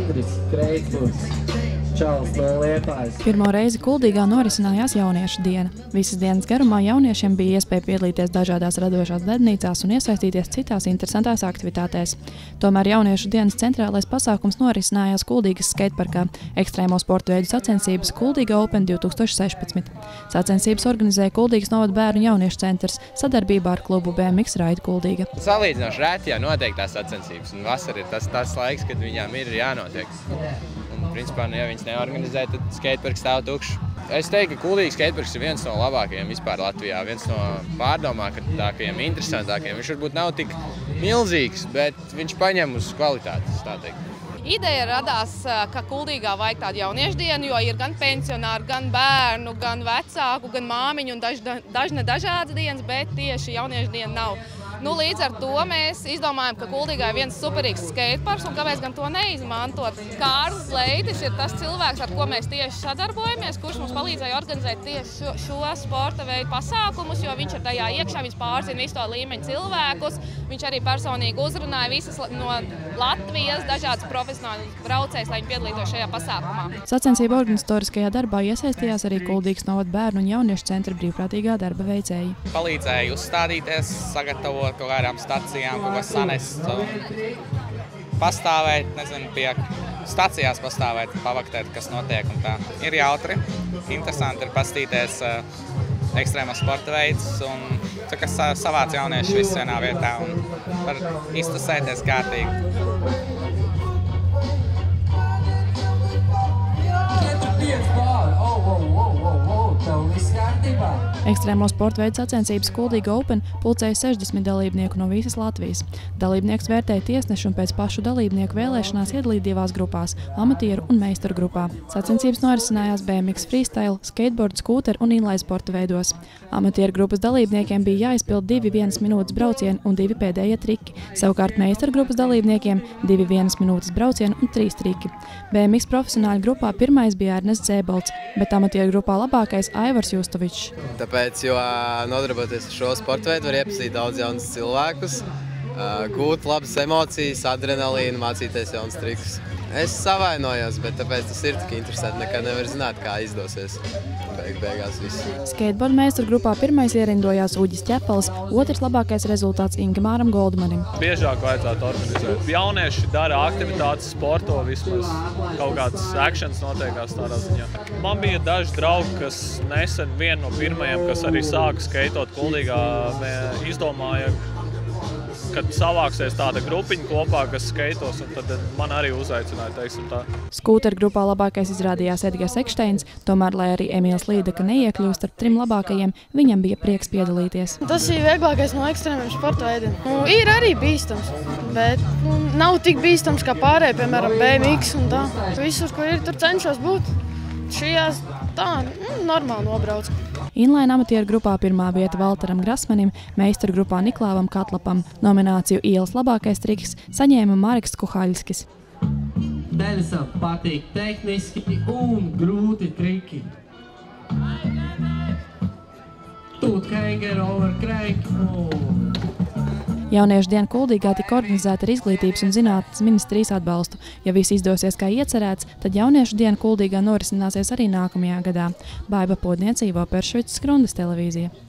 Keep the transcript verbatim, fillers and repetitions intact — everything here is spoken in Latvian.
Andris Kreitlis, Čals no Liepājas. Pirmo reizi Kuldīgā norisinājās jauniešu diena. Visas dienas garumā jauniešiem bija iespēja piedalīties dažādās radošās darbnīcās un iesaistīties citās interesantās aktivitātēs. Tomēr jauniešu dienas centrālais pasākums norisinājās Kuldīgas skateparkā ekstrēmo sporta veidu sacensības Kuldīga Open divi tūkstoši sešpadsmit. Sacensības organizēja Kuldīgas novada bērnu jauniešu centrs sadarbībā ar klubu B M X Ride Kuldīga. Salīdzinoši reti jau notiek tās sacensības, un vasara ir tas, tas laiks, kad viņām ir jānotiek. Un, principā, ja viņas neorganizē, tad skateparks stāv tukšs. Es teiktu, ka Kuldīgas skateparks ir viens no labākajiem vispār Latvijā, viens no pārdomātākajiem, interesantākajiem. Viņš varbūt nav tik milzīgs, bet viņš paņem uz kvalitātes, tā teikt. Ideja radās, ka Kuldīgā vajag tādu jauniešu dienu, jo ir gan pensionāru, gan bērnu, gan vecāku, gan māmiņu un daž, dažne dažādas dienas, bet tieši jauniešu diena nav. Nu, līdz ar to mēs izdomājam, ka Kuldīgā ir viens superīgs skateparks, un kāpēc gan to neizmantot. Kārlis Leitis ir tas cilvēks, ar ko mēs tieši sadarbojamies, kurš mums palīdzēja organizēt tieši šo, šo sporta veidu pasākumus, jo viņš ir tajā iekšā, viņš pārzina visu to līmeņu cilvēkus, viņš arī personīgi uzrunāja visas no Latvijas dažādas profesionāļas braucējus, lai viņi piedalītos šajā pasākumā. Sacensību organizatoriskajā darbā iesaistījās arī Kuldīgas novada bērnu un jauniešu centra brīvprātīgā darba veicēji. Palīdzēja uzstādīties, sagatavot kaut kādām stacijām, kaut ko sanest un pastāvēt, nezinu, pie stacijās pastāvēt, pavaktēt, kas notiek un tā. Ir jautri, interesanti ir pastīties uh, ekstrēmos sporta veidus un tā, kas savāc jaunieši visu vienā vietā un var iztusēties kārtīgi. Ekstrēmo sporta veidu sacensības Kuldīga Open pulcēja sešdesmit dalībnieku no visas Latvijas. Dalībnieks vērtēja tiesneši un pēc pašu dalībnieku vēlēšanās iedalīt divās grupās – amatieru un meistaru grupā. Sacensības norisinājās B M X freestyle, skateboard, skūteru un inline sporta veidos. Amatieru grupas dalībniekiem bija jāizpild divi vienas minūtes braucieni un divi pēdējie triki. Savukārt meistaru grupas dalībniekiem divi vienas minūtes braucieni un trīs triki. B M X profesionāļu grupā pirmais bija Ernests Zēbalts, bet amatieru grupā labākais Aivars Justovičs. Tāpēc, jo nodarboties ar šo sporta veidu, var iepazīt daudz jaunus cilvēkus, gūt labas emocijas, adrenalīnu, mācīties jaunas trikus. Es savainojos, bet tāpēc tas ir tik interesanti, nekad nevar zināt, kā izdosies. Beig beigās viss. Skateboard meistaru grupā pirmais ierindojās Uģis Ķepelis, otrs labākais rezultāts Ingemāram Goldmanim. Biežāk vajadzētu organizēt. Jaunieši dara aktivitātes, sporto vismaz, kaut kāds actions notiekās tādā ziņā. Man bija daži draugi, kas nesen vienu no pirmajiem, kas arī sāka skeitot Kuldīgā, izdomāja, kad savāksies tāda grupiņa kopā, kas skeitos, un tad man arī uzaicināja, teiksim tā. Skūteru grupā labākais izrādījās Edgars Ekšteins, tomēr, lai arī Emīls Līdeka neiekļūst ar trim labākajiem, viņam bija prieks piedalīties. Tas ir vieglākais no ekstrēmiem sporta veidiem. Nu, ir arī bīstams, bet nu, nav tik bīstams kā pārējie, piemēram, B M X un tā. Visur, kur ir, tur cenšos būt. Šajās tā, nu, normāli nobrauc. Inline amatieru grupā pirmā vieta Valteram Grasmanim, meistaru grupā Niklāvam Katlapam. Nomināciju ielas labākais triks saņēma Mariks Kuhaļskis. Denisam patīk tehniski un grūti triki. Tūt hanger over crank un... Jauniešu diena Kuldīgā tika organizēta ar Izglītības un zinātnes ministrijas atbalstu. Ja viss izdosies kā iecerēts, tad jauniešu diena Kuldīgā norisināsies arī nākamajā gadā. Baiba Podniecīvo Peršvicis, Grundas televīzija.